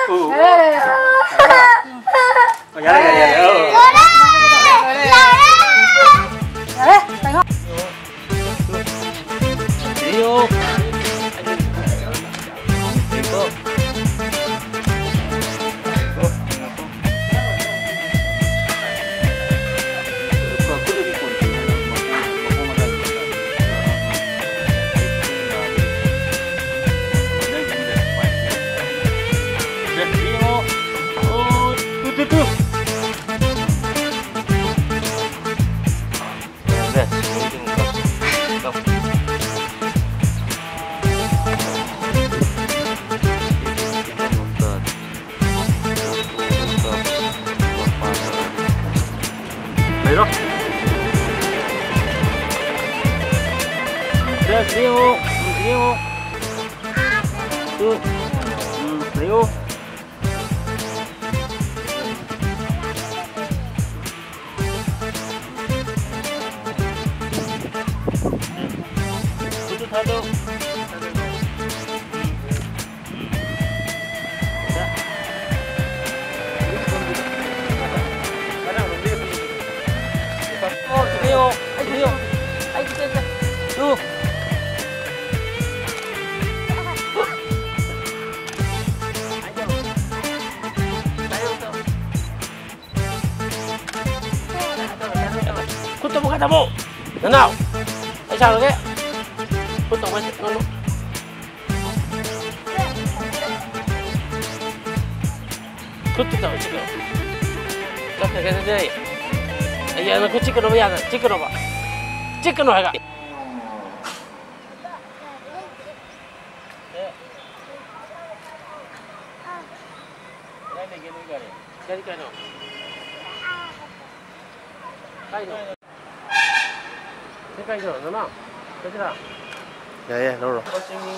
Tamo, nào, tại sao thế? Hút tổng anh nó hút tổng anh 찍어. 이렇게 되는데, 이제 그 찍어 놓아야 돼. 찍어 놓아. 찍어 놓아가. Ya, đâu rồi.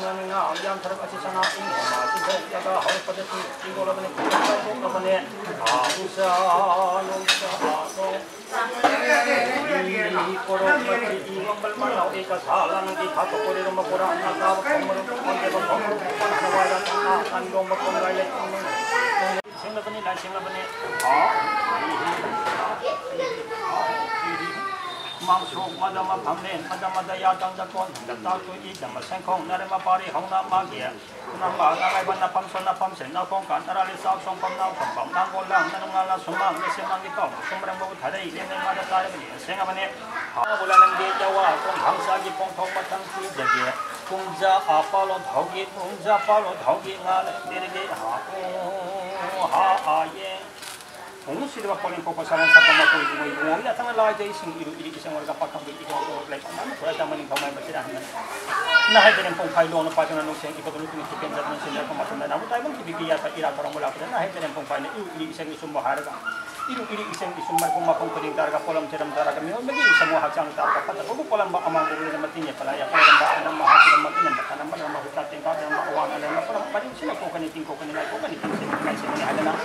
Mangsuk madama phamlen madama daya dangjakon datak tu I dama sengkong narema pari hongna magia namba ngai ban napam son napam sen na kong kan tarali sak song pam na pam nang ko lang nanungala sumang nesemang ito sumrang babu thadai lene mada tare bani senga bane ha bulan ge jawa kong hangsa gi pong thong matang ti jage kungja apalo thogi kungja palo thogi ngal derge ha aye Mungkin siapa paling fokus sama siapa mau pergi mau ibu mau datang lagi ising iru ising warga pakam di ibu mau like mana pura zaman ini kau main bercerah ni. Nah hari ini pun file orang pasang anu ising ikut dulu tu mesti penjat mesti dah kemasuk dan aku tahu mesti bikin apa ira orang mula apa. Nah hari ini pun file iru ising isum bahar ka. Iru ising isum mai pun mapun kering targa kolam ceram targa kami bagi semua hacang targa kata aku kolam ba amang dulu nama tinggi pala ya kolam ba ada mah hati nama ini nama nama nama hutan tingkat nama awan ada nama kolam paling sini kau kani tingkau kani naik kau kani tinggi sini ada na.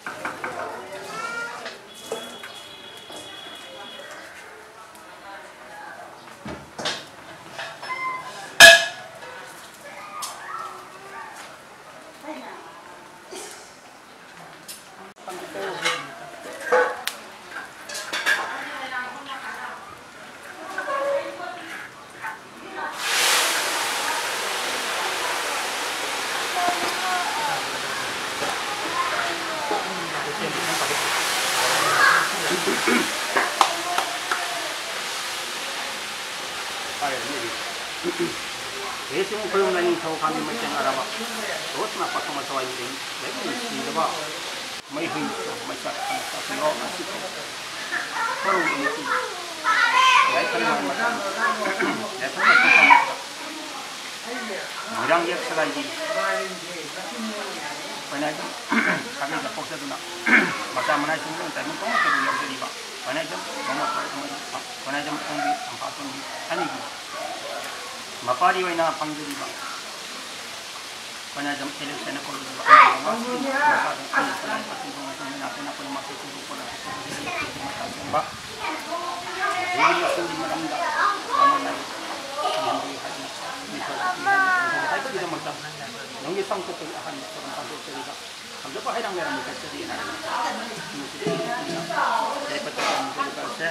Esimo ko yung laning tao kami may tiyang arawa. Tapos napasama-sawa yung din. Lagi yung sila ba? May hinto, may sakit sa sino na sito. Pero ito. Dahil ka naman matang. Dahil ka naman matang. Murang yak sa lagi. Panay kami napok sa doon na. Masama na yung doon. Tayo mo kung matulog sa liba. Panay dyan. Panay dyan ang patong anigi. Mapari way na pangguli ba? Kanya jam election na ko ba? Natin ako yung makikita ko na ba? Hindi ako hindi maramda. Naman na ay ko din magtap. Nung isang ko akan sa pagkakita. Ang có hay đang làm một cái gì này để bắt đầu một cái xe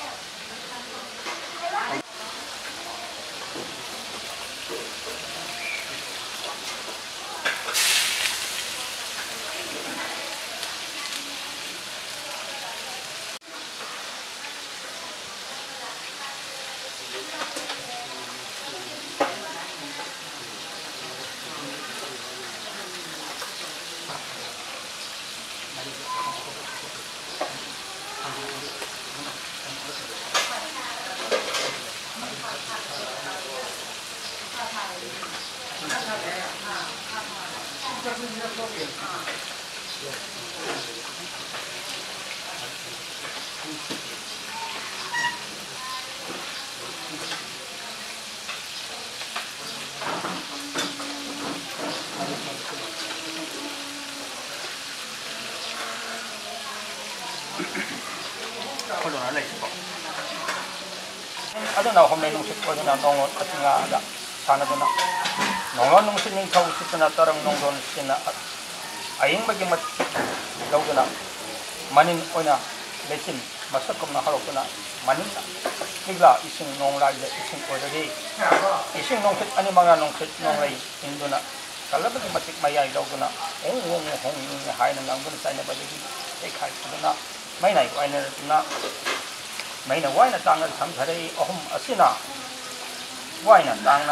ada na homem nung sitko na nongon at nga ada sana duna nongon nung sining kau sitna tarang nongon sina aing bagi mat daw duna manin oina lesin masakom na harok na manin na bigla ising nong lai le ising odagi ising nong sit ani mga nong sit nong lai induna kalabag matik mayay daw duna hong hay nang dun sa na badigi ay khai duna may nai ko ay na mấy là quay là tăng là thằng thầy đây ông ở xin nào quay là tăng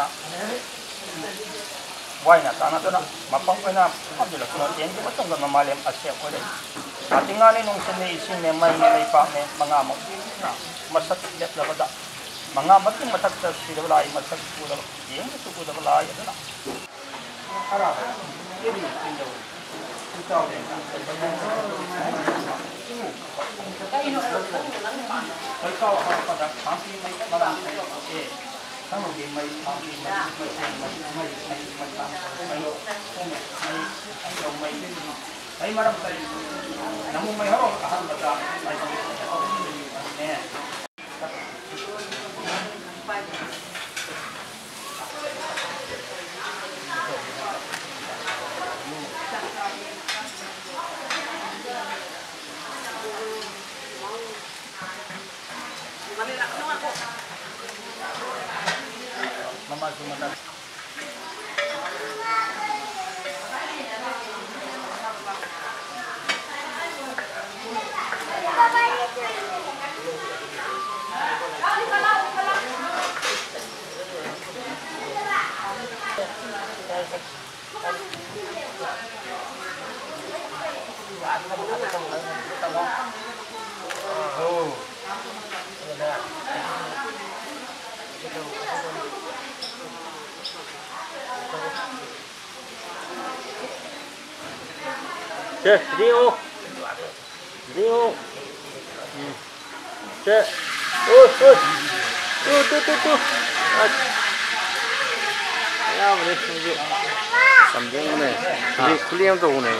là đó mà phong quay là không được là nó tiền chứ mất trong gần mà làm ở xe quay đây à tiếng anh nông dân này xin này mấy này phạm này mà ngàm một mà sắc đẹp là vậy mà ngàm mất nhưng mà thật là gì đâu lại mà sắc cũ đâu tiếng cũ đâu lại vậy đó à ra cái gì trên đầu chúng ta để Kalau kau pada kami mai barang eh, kamu di mai kami mai mai barang tadi, namun mai harus akan baca mai eh. Mama sebentar. Oh. Cek, Rio. Cek. Tuh. Ya, boleh tunjuk. Sambung ni. Jadi kuliah tu ni.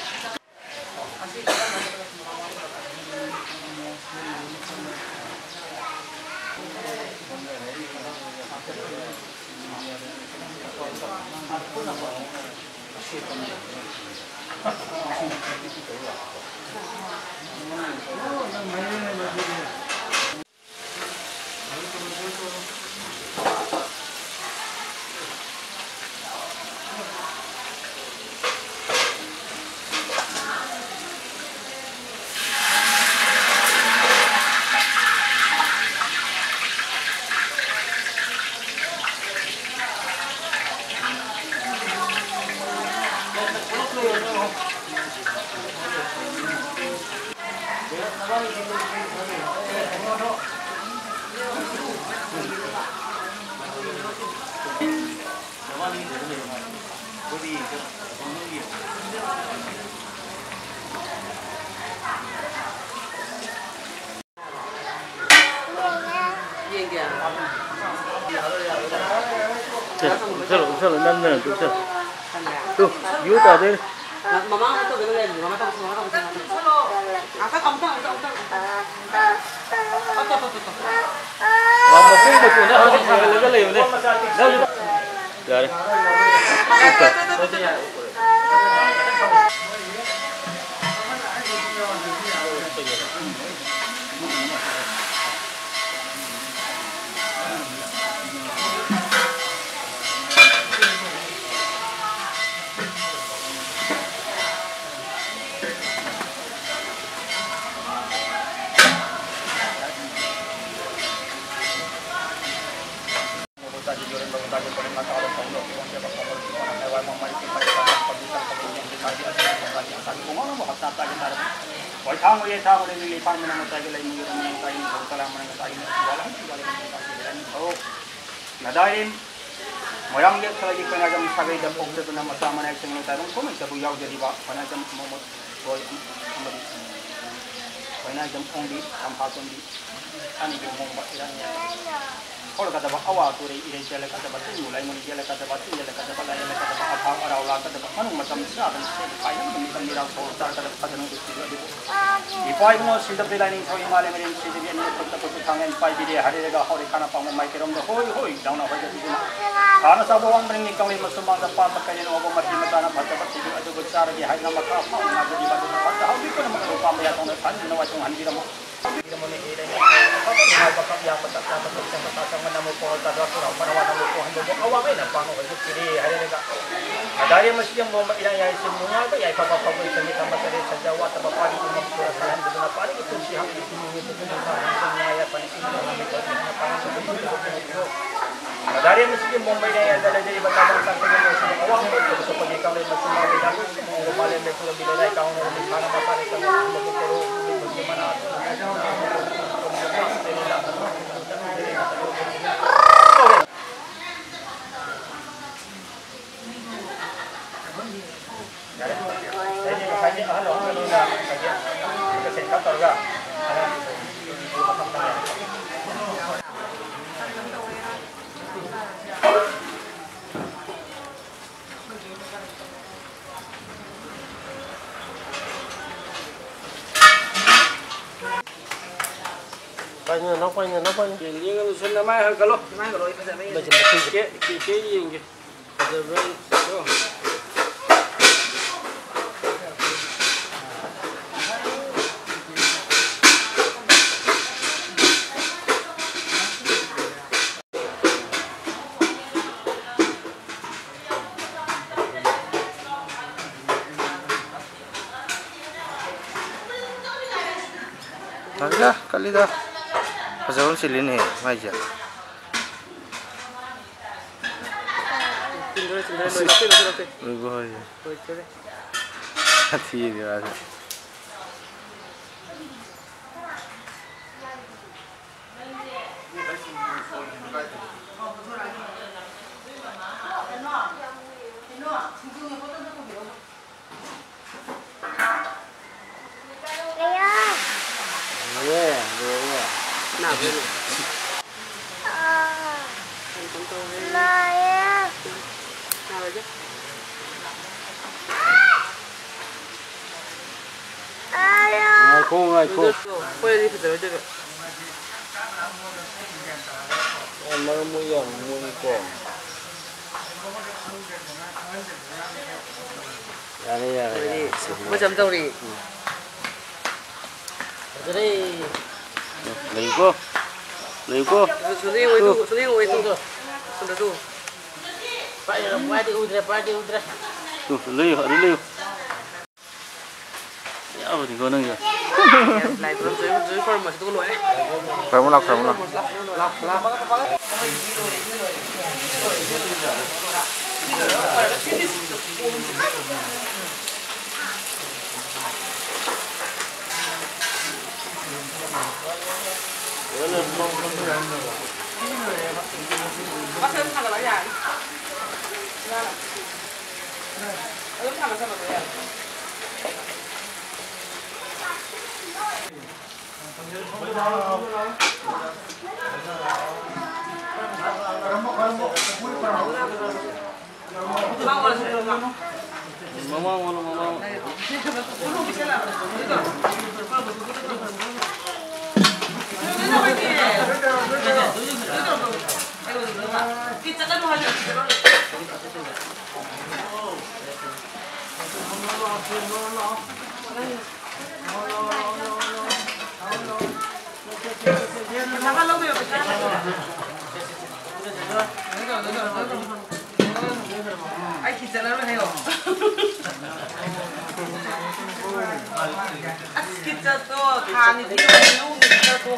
Usah nana tu usah. Tu, you tak ada. Mama tu dengan dia, mama tahu semua tahu. Angkat kamu tahu. Mama pun betul dah harus sangat lega lagi ni. Dah. Dah. Sabi ko mo hasta tayo na. Boy tang ye tang le li pang na tayo le mo yung tayo ko kala man tayo wala tayo. Nadain moyang dia lagi penajam sabai dan pokok itu nama sama naik dengan tarung kau macam buyau jadi pak penajam mau boy ambil penajam ongdi tampakon di ani dia mau buat iranya kalau kata pak awal tu ini jalan kata pak tu mulai mula jalan kata pak tu jalan kata pak lain kata pak apa orang orang kata pak mana macam siapa dan siapa kaya mungkin dia orang tahu kata pak jangan itu juga di pai mo sidap dilaning thoi male merin sidap ni putta putta tangen pai di hari rega hori kana pa mo mai kerom do hoi daun na hoja di kana sa bawang merin ni kami masumang da pa makanya no go mati mata na bhatta patti di adu besar di hai na maka pa na di badu bhatta hawi ko na mo pa ma ya tong than na wa tong han di mo di mo ni ida ni pa pa na ba ka ya mata ta mata sa mata sa mana mo ko ta do ko na wa na mo ko han do awa mai na pa mo ko di hari rega dari masjid mo ma ila ya simunya ba ya pa pa ko sa ni kamata re sa jawa ta pa di mo ko sa han do na pa ni ko si ham di ni ko na ha ya pa ni ko na mi ko na pa ni dari masjid mo ma ila ya dala jadi batang sa ko mo sa awang mo ko sa pagi kami masuma ila ko male me ko bi dai ka ono ni khana mata re ka mo ko ko bagaimana Jadi halo halo na saja kasi kantor ga nấu quanh Yang sun na mai kalau macam ke yang ke. Kali dah. Pasal sini ni, macam. Lugu aja. Hati dia ada. Nah, ini. Nah, aja. Ngaku. Boleh di situ aja. Orang mu yang mu ko. Ya. Macam tahu ni. jadi Lego. Suni itu. Sudah tu. Pak ya padi udra Tu, leu. Ya, ni kau nang ya. Lại tôi dưới form mà tôi lỗi. Phải một lọc. Bác Sơn thằng là gì? Ông thằng là sao mà vậy? Mama. Kita kan mau hajar. Jangan lo ya. Ay, kita lalu hayo. Kita tu, kami di kita tu.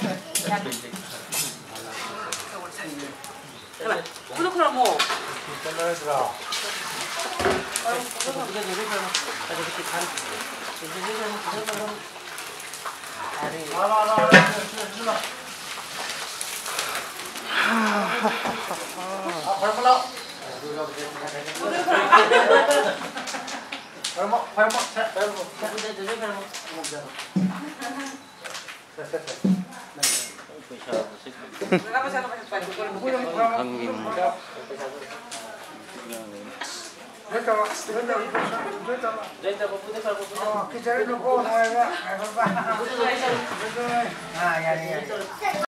Kalau mau. Kenapa saya pakai sepatu? Ah, ya, ya.